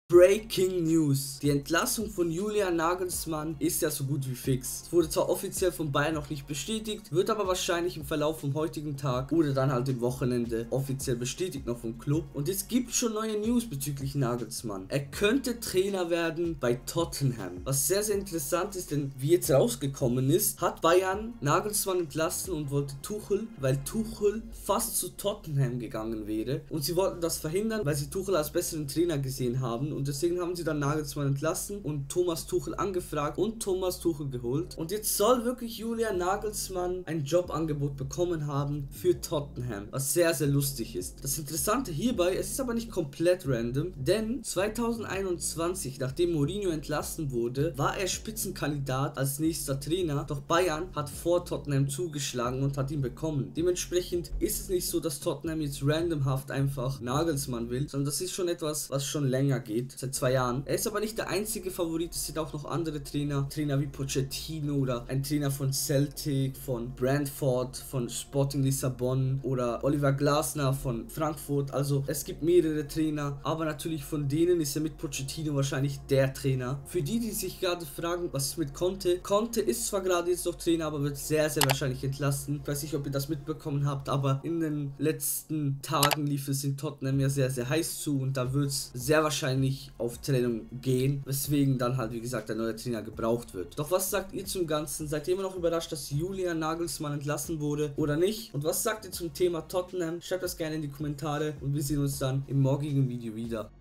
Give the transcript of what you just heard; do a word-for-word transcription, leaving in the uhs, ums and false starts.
Breaking News. Die Entlassung von Julian Nagelsmann ist ja so gut wie fix. Es wurde zwar offiziell von Bayern noch nicht bestätigt, wird aber wahrscheinlich im Verlauf vom heutigen Tag oder dann halt im Wochenende offiziell bestätigt noch vom Club. Und es gibt schon neue News bezüglich Nagelsmann. Er könnte Trainer werden bei Tottenham. Was sehr, sehr interessant ist, denn wie jetzt rausgekommen ist, hat Bayern Nagelsmann entlassen und wollte Tuchel, weil Tuchel fast zu Tottenham gegangen wäre. Und sie wollten das verhindern, weil sie Tuchel als besseren Trainer gesehen haben. Und deswegen haben sie dann Nagelsmann entlassen und Thomas Tuchel angefragt und Thomas Tuchel geholt. Und jetzt soll wirklich Julian Nagelsmann ein Jobangebot bekommen haben für Tottenham, was sehr, sehr lustig ist. Das Interessante hierbei, es ist aber nicht komplett random, denn zweitausendeinundzwanzig, nachdem Mourinho entlassen wurde, war er Spitzenkandidat als nächster Trainer, doch Bayern hat vor Tottenham zugeschlagen und hat ihn bekommen. Dementsprechend ist es nicht so, dass Tottenham jetzt randomhaft einfach Nagelsmann will, sondern das ist schon etwas, was schon länger geht. Seit zwei Jahren. Er ist aber nicht der einzige Favorit, es sind auch noch andere Trainer, Trainer wie Pochettino oder ein Trainer von Celtic, von Brentford, von Sporting Lissabon oder Oliver Glasner von Frankfurt. Also es gibt mehrere Trainer, aber natürlich von denen ist er mit Pochettino wahrscheinlich der Trainer. Für die, die sich gerade fragen, was ist mit Conte? Conte ist zwar gerade jetzt noch Trainer, aber wird sehr, sehr wahrscheinlich entlassen. Ich weiß nicht, ob ihr das mitbekommen habt, aber in den letzten Tagen lief es in Tottenham ja sehr, sehr heiß zu und da wird es sehr wahrscheinlich auf Trennung gehen, weswegen dann halt wie gesagt ein neuer Trainer gebraucht wird. Doch was sagt ihr zum Ganzen? Seid ihr immer noch überrascht, dass Julian Nagelsmann entlassen wurde oder nicht? Und was sagt ihr zum Thema Tottenham? Schreibt das gerne in die Kommentare und wir sehen uns dann im morgigen Video wieder.